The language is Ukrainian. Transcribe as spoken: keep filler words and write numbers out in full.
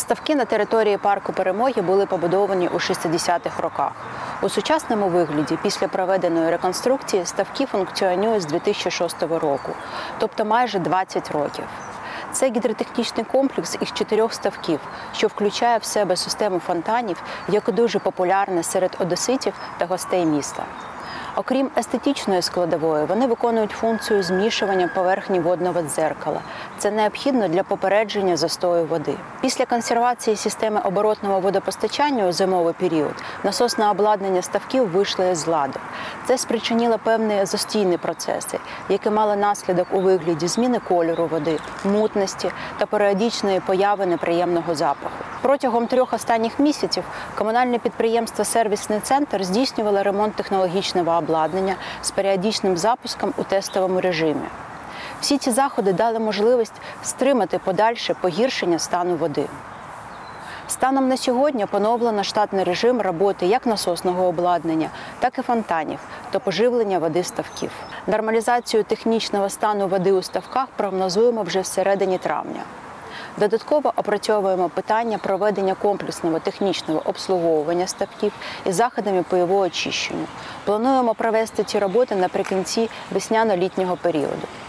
Ставки на території парку Перемоги були побудовані у шістдесятих роках. У сучасному вигляді після проведеної реконструкції ставки функціонують з дві тисячі шостого року, тобто майже двадцять років. Це гідротехнічний комплекс із чотирьох ставків, що включає в себе систему фонтанів, яка дуже популярна серед одеситів та гостей міста. Окрім естетичної складової, вони виконують функцію змішування поверхні водного дзеркала. Це необхідно для попередження застою води. Після консервації системи оборотного водопостачання у зимовий період насосне обладнання ставків вийшло із ладу. Це спричинило певні застійні процеси, які мали наслідок у вигляді зміни кольору води, мутності та періодичної появи неприємного запаху. Протягом трьох останніх місяців комунальне підприємство «Сервісний центр» здійснювало ремонт технологічного обладнання з періодичним запуском у тестовому режимі. Всі ці заходи дали можливість стримати подальше погіршення стану води. Станом на сьогодні поновлено штатний режим роботи як насосного обладнання, так і фонтанів та поживлення води ставків. Нормалізацію технічного стану води у ставках прогнозуємо вже всередині травня. Додатково опрацьовуємо питання проведення комплексного технічного обслуговування ставків із заходами по його очищенню. Плануємо провести ці роботи наприкінці весняно-літнього періоду.